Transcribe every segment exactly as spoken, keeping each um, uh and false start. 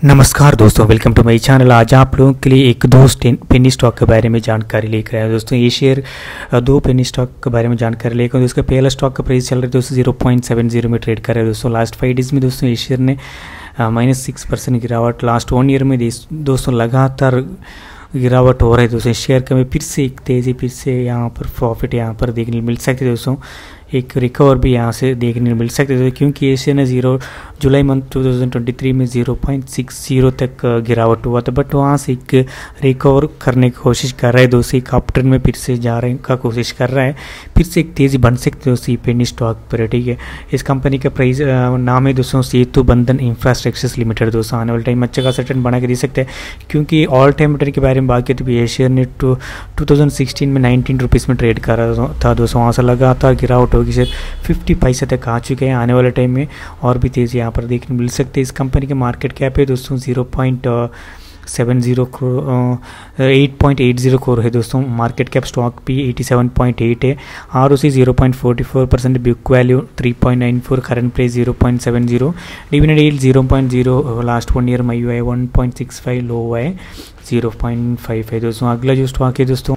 नमस्कार दोस्तों, welcome to my channel. आज आप लोगों के लिए एक दो पेनी स्टॉक के बारे में जानकारी लेकर आया हूं दोस्तों। ये शेयर दो पेनी स्टॉक के बारे में जानकारी लेकर दोस्तों। पहला स्टॉक का प्राइस चल रहा है दोस्तों जीरो पॉइंट सेवन जीरो में ट्रेड कर रहा है दोस्तों। लास्ट फाइव डेज में दोस्तों ये शेयर ने माइनस सिक्स परसेंट गिरावट, लास्ट वन ईयर में दोस्तों लगातार गिरावट हो रहा है दोस्तों। शेयर का में फिर से एक तेज़ी, फिर से यहाँ पर प्रॉफिट यहाँ पर देखने मिल सकते दोस्तों। एक रिकवर भी यहाँ से देखने मिल सकते थे क्योंकि ये शेयर ने zero July month two thousand twenty three में ज़ीरो पॉइंट सिक्स ज़ीरो तक गिरावट हुआ था, बट वहाँ से एक रिकवर करने की कोशिश कर रहा है दोस्तों। एक अपट्रेंड में फिर से जाने का कोशिश कर रहा है, फिर से एक तेज़ी बन सकती है दोस्तों पेनी स्टॉक पर। ठीक है, इस कंपनी का प्राइस नाम है दोस्तों सेतु बंधन इंफ्रास्ट्रक्चर्स लिमिटेड दोस्तों। आने वाले टाइम अच्छा खासा रिटर्न बना के दे सकते हैं क्योंकि ऑल टाइम रिटर्न के बारे में बात की तो ये शेयर ने टू टू थाउजेंड सिक्सटीन में नाइनटीन रुपीज़ में ट्रेड कर रहा था दोस्तों। वहाँ से लगातार गिरावट होगी, सिर्फ फिफ्टी पैसे तक आ चुके हैं। आने वाले टाइम में और भी तेज़ी यहाँ पर देखने मिल सकते हैं। इस कंपनी के मार्केट कैप है दोस्तों zero point seven zero crore eight point eight zero crore है दोस्तों। मार्केट कैप स्टॉक भी एटी सेवन पॉइंट एट है। R O C zero point forty four percent, book value three point nine four, current price zero point seven zero, dividend yield zero point zero, last one year में हुआ है one point six five, low हुआ है zero point five है दोस्तों। अगला जो stock है दोस्तों,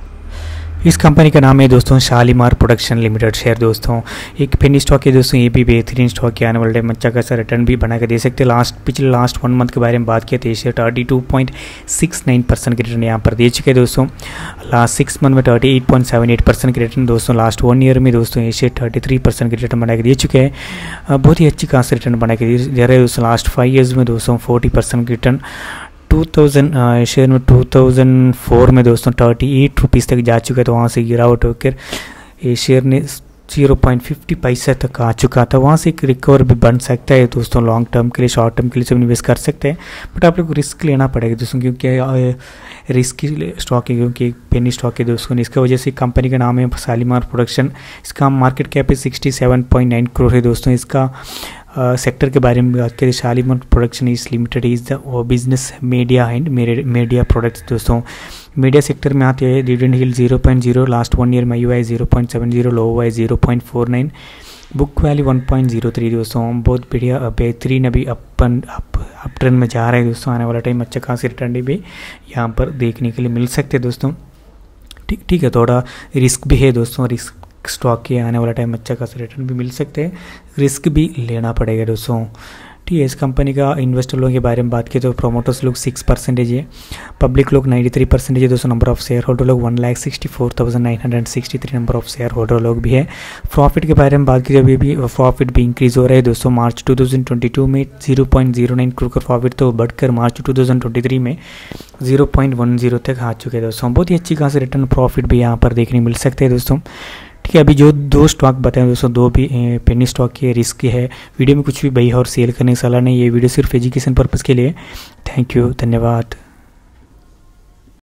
इस कंपनी का नाम है दोस्तों शालीमार प्रोडक्शन लिमिटेड शेयर दोस्तों। एक पेनी स्टॉक है दोस्तों, ये भी बेहतरीन स्टॉक है। आने वाले टाइम अच्छा खासा रिटर्न भी बना के दे सकते हैं। लास्ट पिछले लास्ट वन मंथ के बारे में बात किया तो ये share thirty two point six nine percent के रिटर्न यहाँ पर दे चुके हैं दोस्तों। लास्ट सिक्स मंथ में thirty eight point seven eight percent के रिटर्न दोस्तों। लास्ट वन ईयर में दोस्तों ये शेयर थर्टी थ्री परसेंट के रिटर्न बना के दे चुके हैं। बहुत ही अच्छी खासा रिटर्न बना के दे रहे हैं दोस्तों। लास्ट फाइव ईयर्स में दोस्तों फोर्टी परसेंट के रिटर्न, टू थाउजेंड शेयर में टू थाउजेंड फोर में दोस्तों थर्टी एट रुपीज़ तक जा चुका है, तो वहाँ से गिरावट होकर ये शेयर ने ज़ीरो पॉइंट फिफ्टी पैसे तक आ चुका था। वहाँ से एक रिकवर भी बन सकता है दोस्तों। लॉन्ग टर्म के लिए, शॉर्ट टर्म के लिए सब निवेश कर सकते हैं, बट आप लोग को रिस्क लेना पड़ेगा दोस्तों क्योंकि रिस्की स्टॉक है, क्योंकि पेनी स्टॉक है दोस्तों। इसका वजह से कंपनी का नाम है शालीमार प्रोडक्शन। इसका मार्केट कैप है sixty seven point nine crore है दोस्तों। इसका सेक्टर uh, के बारे में बात करें, Shalimar production is limited is the business media and media products दोस्तों। मीडिया सेक्टर में आते हैं। Dividend yield zero point zero, last one year में हुआ है zero point seven zero, low हुआ है zero point four nine, book value one point zero three दोस्तों। बहुत बढ़िया बेहतरीन अभी अपन अप अप ट्रेंड में जा रहे हैं दोस्तों। आने वाला टाइम अच्छा खासी रिटर्न भी यहाँ पर देखने के लिए मिल सकते हैं दोस्तों। ठीक ठीक है, थोड़ा रिस्क भी है दोस्तों। रिस्क स्टॉक के आने वाला टाइम अच्छा खासा रिटर्न भी मिल सकते हैं, रिस्क भी लेना पड़ेगा दोस्तों। ठीक है, इस कंपनी का इन्वेस्टर लोगों के बारे में बात की तो प्रोमोटर्स लोग सिक्स परसेंटेज है, पब्लिक लोग नाइन्टी थ्री परसेंटेज है दोस्तों। नंबर ऑफ शेयर होल्डर लोग one lakh sixty four thousand nine hundred sixty three number of share holder लोग भी है। प्रॉफिट के बारे में बात की तो अभी भी प्रॉफिट भी इंक्रीज हो रहा है दोस्तों। March two thousand twenty two में zero point zero nine crore का प्रॉफिट तो बढ़कर March two thousand twenty three में जीरो पॉइंट वन जीरो तक आ चुके हैं दोस्तों। बहुत ही अच्छी खासी रिटर्न प्रॉफिट भी यहाँ पर देखने मिल सकते हैं दोस्तों। ठीक है, अभी जो दो स्टॉक बताए दोस्तों, दो भी पेनी स्टॉक के रिस्क है। वीडियो में कुछ भी बाई और सेल करने की सलाह नहीं, ये वीडियो सिर्फ एजुकेशन पर्पज़ के लिए। थैंक यू, धन्यवाद।